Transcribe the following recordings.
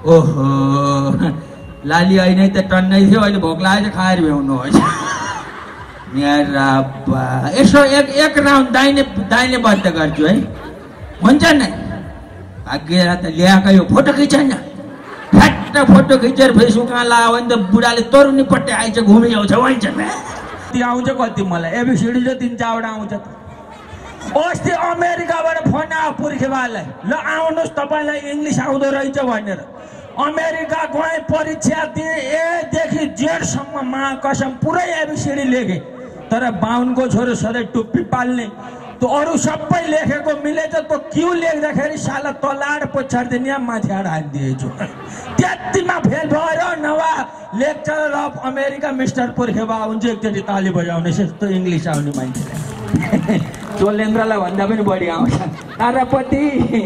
ओहो लाली अहिले त टन्नै थियो अहिले भोक लागेको खाएर भ्याउनु होइन मेरा बा यसो एक राउन्ड दाहिने बन्द गर्छु है हुन्छ नि भाग्य त ल्याएको यो फोटो खिच न फ्याट्ट फोटो खिचेर फेसबुकमा लगायो भने त बुढाले तरुनीपट्टि आइन्छ घुमिआउँछ भन्छ आउँछ कति मलाई एबिसिडी चाहिँ 3-4वटा आउँछ अस्ति अमेरिकाबाट फोन आयो पुर्खेवालाई ल आउनुहोस् तपाईँलाई इङ्ग्लिस आउँदो रहेछ भनेर अमेरिका गए परीक्षा दिए एदेखि जेडसम्म मा कसम पुरै एबिसिडी लेखे तर बाहुनको छोरो सधैँ टुप्पी पाल्ने त्यो अरू सबै लेखेको मिलेछ त्यो क्यु लेख्दाखेरि साला तलाड पछाडिदिने यहाँ माथि आएर हालिदिएछु त्यतिमा फेल भयो नभए लेक्चरर अफ अमेरिका मिस्टर पुर्खेवा हुन्छ एकचोटि ताली बजाउने यस्तो इङ्ग्लिस आउने मान्छेलाई चोलेन्द्रलाई भन्दा पनि बढी आउँछ तारापति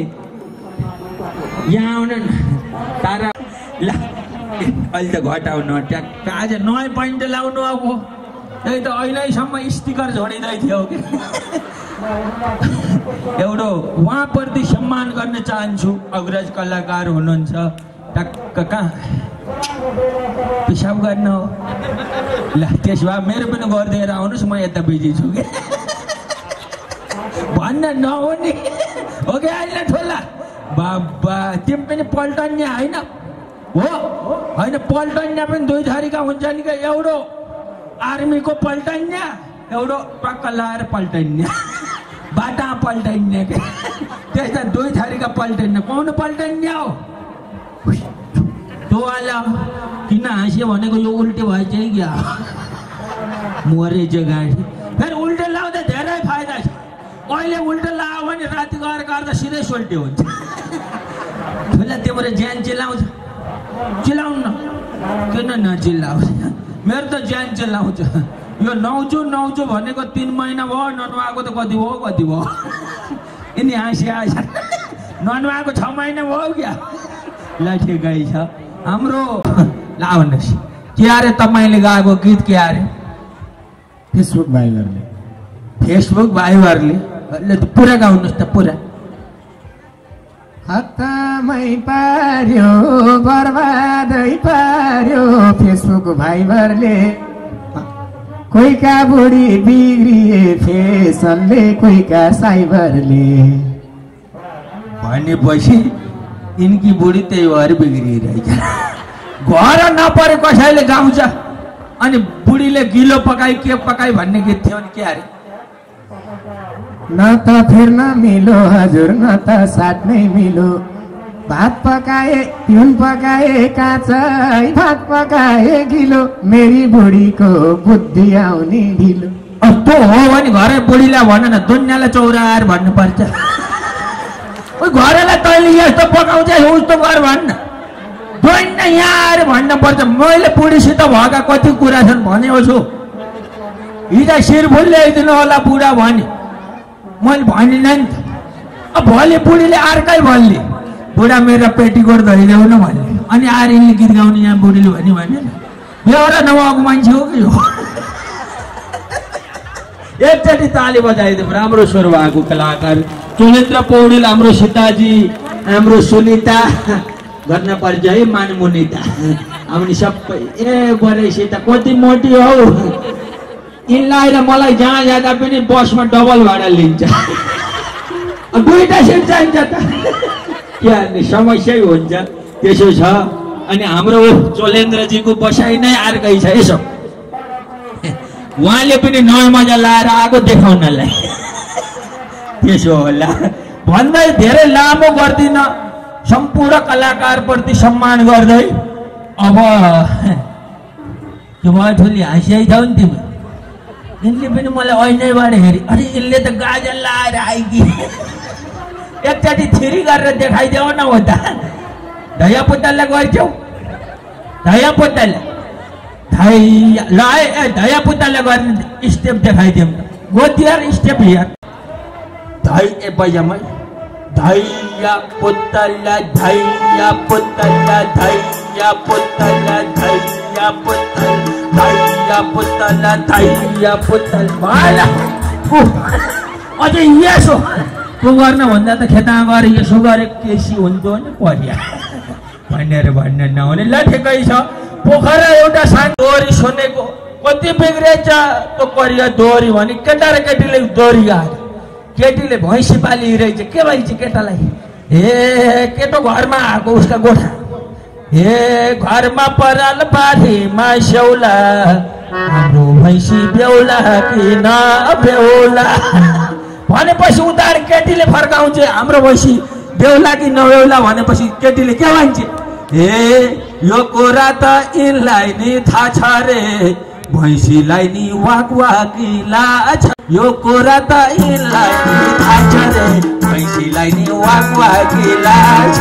यहाँ आउन तारा ल अहिले त घटाउनु ट्याक्क आज नयाँ पैन्ट लाउनु अब त्यही त अहिलेसम्म स्टिकर झोडिँदै थियो कि एउटा उहाँप्रति सम्मान गर्न चाहन्छु अग्रज कलाकार हुनुहुन्छ टक्क कहाँ पिसाब गर्न हो ल त्यसो भए मेरो पनि गरिदिएर आउनुहोस् म यता बिजी छु कि भन्न नहो नि हो कि अहिले ठोला बाबा तिमी पनि पल्टन्या होइन हो होइन पल्टन्या पनि 2 थरीका हुन्छ नि क्या एउटो आर्मीको पल्टन्या एउटो टक्क लाएर पल्टन्या बाटा पल्टन्या के त्यस्ता 2 थरीका पल्टन्या कौन पल्टन्या हो तो वाला किन हाँस्यो भनेको यो उल्टे भएछ क्या मरेछ गाडी फेरि उल्टे लाउँदा धेरै फाइदा छ अहिले उल्टो लगायो भने राति गएर गर्दा सिधै सोल्टी हुन्छ ठुला तिम्रो ज्यान चिल्लाउँछ चिल्लाउनु न किन नचिल्लाउँछ मेरो त ज्यान चिल्लाउँछ यो नौचु भनेको 3 महिना भयो ननुहाएको त कति भयो यिनी हाँसी आएछ ननुहाएको 6 महिना भयो क्या ल ठिकै छ हाम्रो ल भन्नुहोस् के अरे तपाईँले गाएको गीत के अरे फेसबुक भाइबरले ल त पुरा गाउनुहोस् त पुरा हत्तामै पार्यो बर्बादै पार्यो फेसबुक भाइबरले कोहीका बुढी बिग्रिए फेसनले कोहीका साइबरले भनेपछि यिनकी बुढी त्यही भएर बिग्रिरहेछ घर नपरे कसैले गाउँछ अनि बुढीले गिलो पकाई के पकाई भन्ने गीत थियो नि के अरे न त फेर्न मिलो हजुर न त साट्नै मिलो भात पकाए पिउन पकाए काँचै भात पकाए गिलो मेरी बुढीको बुद्धि आउने ढिलो त्यो हो भने घरै बुढीलाई भन न दुनियाँलाई चौराएर भन्नुपर्छ ओ घरलाई तैँले यस्तो पकाउँछ उस्तो गर भन्न दुनिया यहाँ आएर भन्नुपर्छ मैले बुढीसित भएका कति कुरा छन् भनेको छु हिजो शिरफुल ल्याइदिनु होला बुढा भने मैले भनिनँ नि त अब भोलि बुढीले अर्कै भन्ने बुढा मेरो पेटीकोट धोइदेऊ न भन्ने अनि आएर यिनले गीत गाउने यहाँ बुढीले भन्यो भने एउटा नभएको मान्छे हो कि हो एकचोटि ताली बजाइदिउँ राम्रो स्वर भएको कलाकार चोलेन्द्र पौडेल हाम्रो सीताजी हाम्रो सुनिता गर्न पर्छ है मानमुनिता आउने सबै ए गरे सीता कति मोटी हौ यिनलाई र मलाई जहाँ जाँदा पनि बसमा डबल भाडा लिन्छ 2टा सिट चाहिन्छ त के हाल्ने समस्यै हुन्छ त्यसो छ अनि हाम्रो चोलेन्द्रजीको बसाइ नै अर्कै छ यसो उहाँले पनि नयाँ मजा लाएर आएको देखाउनलाई त्यसो होला भन्दै धेरै लामो गर्दिन सम्पूर्ण कलाकारप्रति सम्मान गर्दै अब के भयो ठुली हाँसिआइथ्यौ नि तिमी यिनले पनि मलाई ऐनाबाट हेरी अरे यिनले त गाजल लाएर आइकी एकचोटि थिरी गरेर देखाइदेऊ न हो त धैया पुत्तललाई गर्छौ धैया पुत्तललाई धैया पुत्तललाई गर्ने स्टेप देखाइदिउँ गोतियार स्टेप यार धै ए पैजामा धैया पुत्तललाई धैया पुत्तललाई धैया पुत्तललाई धैया पुत्तल धैया पुत्तललाई धैया पुत्तल भाला अझै यसो त्यो गर्न भन्दा त खेतामा गएर यसो गरे केसी हुन्थ्यो नि परिया भनेर भन्न नहुने। ल ठिकै छ, पोखरा एउटा सानो दोरी सुनेको कति बिग्रेछ त्यो करिया दोरी भने केटा र केटीले दोरी गाड्यो। केटीले भैँसी पालिरहेछ, के भइन्छ केटालाई? ए केटो घरमा आएको उसका गोठा, ए घरमा पराल बारीमा स्याउला, हाम्रो भैँसी बेहुला कि न बेहुला भनेपछि उता केटीले फर्काउँछ, हाम्रो भैँसी बेहुला कि नबेहुला भनेपछि केटीले के भन्छ? ए यो कुरा त यिनलाई नि थाहा छ रे, भैँसीलाई नि वाक वाकी लाछ। यो कुरा त यिनलाई नि थाहा छ रे, भैँसीलाई नि वाक वाकी लाछ।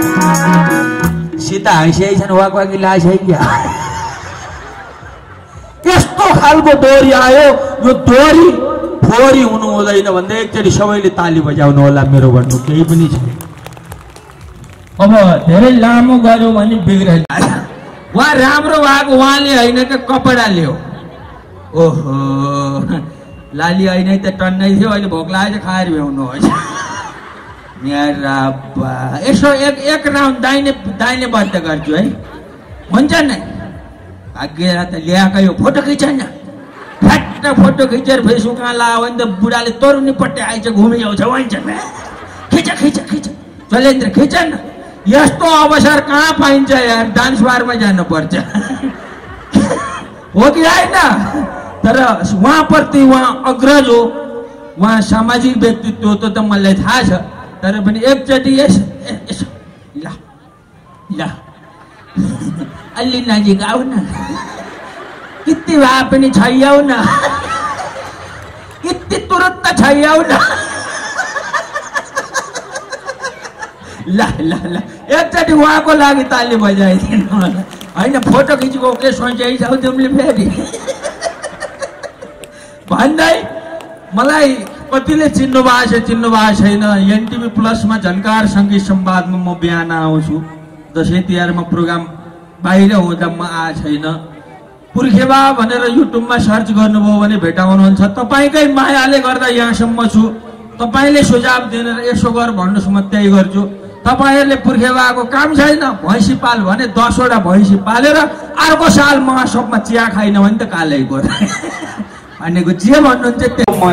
सीता हाँसिआइछन्, वाक वाकी लाछ है क्या? यस्तो खालको दोरी आयो। यो दोरी फोरी हुनु हुँदैन भन्दै एकचोटि सबैले ताली बजाउनु होला। मेरो भन्नु केही पनि छैन। अब धेरै लामो गर्यो भने बिग्रेछ। उहाँ राम्रो भएको उहाँले होइन कि कपडा ल्यायो। ओहो लाली होइन त टन्नै थियो, अहिले भोक लागेको खाएर भ्याउनु हो। यसो एक राउन्ड दाहिने बद्ध गर्छु है, हुन्छ नि? भाग्य त ल्याएको यो फोटो खिच न, फ्याट्ट फोटो खिचेर फेसबुकमा लगायो भने त बुढाले तरुनी पट्टि आइज घुमी आउँछ भन्छ। खिच खिच खिच चलेन्द्र खिच न। यस्तो अवसर कहाँ पाइन्छ यार, डान्स बारमा जानुपर्छ हो कि होइन? तर उहाँप्रति उहाँ अग्रज हो, उहाँ सामाजिक व्यक्तित्व हो त मलाई थाहा छ। तर पनि एकचोटि यसो ल ल अलि नजिक आऊ न, यति भए पनि छैयाउ न, यति तुरन्त छैयाउ न। ल ल ल एकचोटि उहाँको लागि ताली बजाइदिनु होला। होइन फोटो खिचेको के सोचिआइछौ तिमीले फेरि भन्दै मलाई कतिले चिन्नु भएको छैन। एनटिभी प्लसमा झन्कार सङ्गीत संवादमा म बिहान आउँछु। दसैँ तिहारमा प्रोग्राम बाहिर हुँदा म आएको छैन। पुर्खेबा भनेर युट्युबमा सर्च गर्नुभयो भने भेटाउनुहुन्छ। तपाईँकै मायाले गर्दा यहाँसम्म छु। तपाईँले सुझाव दिएर यसो गर भन्नुहोस्, म त्यही गर्छु। तपाईँहरूले पुर्खेबाको काम छैन, भैँसी पाल भने 10 वटा भैँसी पालेर अर्को साल महासभमा चिया खाइन भने त कालै गयो भनेको जे भन्नुहुन्छ त्यो म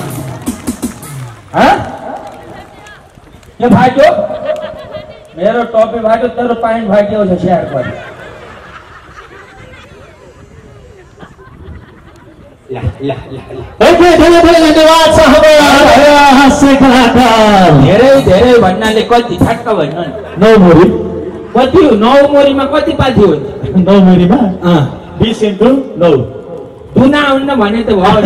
के फाट्यो? मेरो टोपी फाट्यो, तेरो प्यान्ट फाट्यो छ स्याहार गर्यो। धेरै भन्नाले कति ठ्याक्क भन्नु नि? 9 मोरी। कति 9 मोरीमा कति पाल्थी हुन्छ? 9 मोरीमा 20 into 9 दुना हुन्न भने त भयो।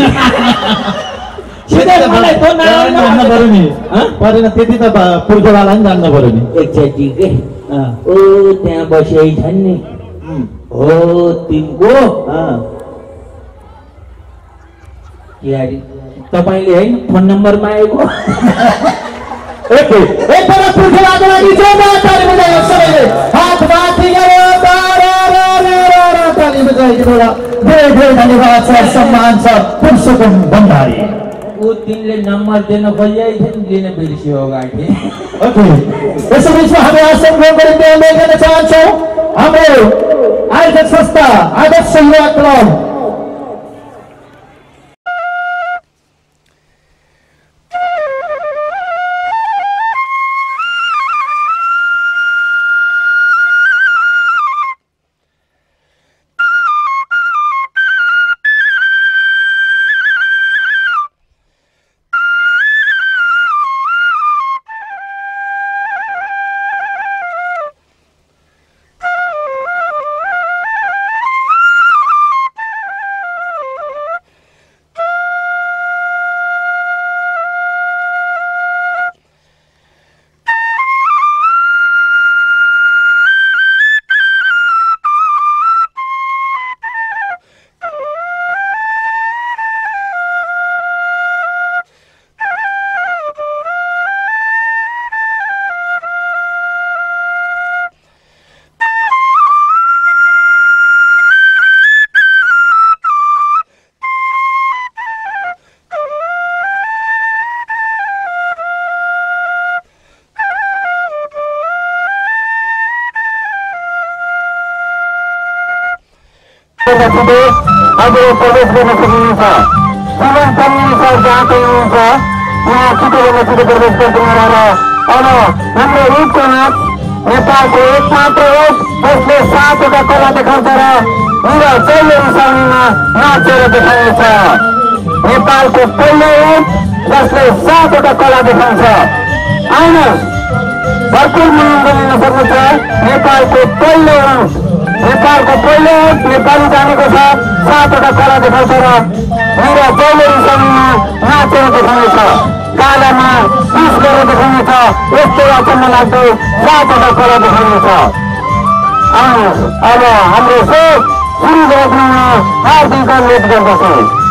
जान्न पर्यो नि, परेन त्यति त पुर्खेवाला नि जान्न पर्यो नि। एकचोटि के ओ त्यहाँ बसिआइ छन् नि, हो तिनको तपाईँले है फोन नम्बर मागेको धन्यवाद छ, सम्मान छ पुरुषोत्तम भण्डारी। ऊ तिनले नम्बर दिन खोजिआइथ्यो नि, लिन बिर्सियो गाडी। ओके, यसो बिचमा हामी आश्रम गर्न चाहन्छौँ हाम्रो आयोजक संस्था आदर्श युवा क्लब छिटो हजुर प्रवेश गर्न सक्नुहुन्छ। जीवन चल्नेछ जहाँ पनि हुनुहुन्छ यहाँ छिटोभन्दा छिटो प्रवेश गर्छौँ र अब हाम्रो रूपको नाच नेपालको एकमात्र हो जसले 7वटा कला देखाउँछ र उनीहरू पहिलो रिसाउनेमा नाचेर देखाउनेछ। नेपालको पहिलो रूप जसले 7वटा कला देखाउँछ। आउनुहोस् भरपुर मनोरञ्जन लिन सक्नुहुन्छ। नेपालको पहिलो रूप नेपाली जानेको छ 7वटा कला देखाउँछ र उनीहरू पहिलो रिसाउनेमा नाचेर देखाउनेछ। कालामा पिस गरेर देखाउनेछ। यस्तो अचम्म लाग्दो 7वटा कला देखाउनेछ। आउनुहोस् अब हाम्रो सो सुरु गर्न हार्दिक अनुरोध गर्दछौँ।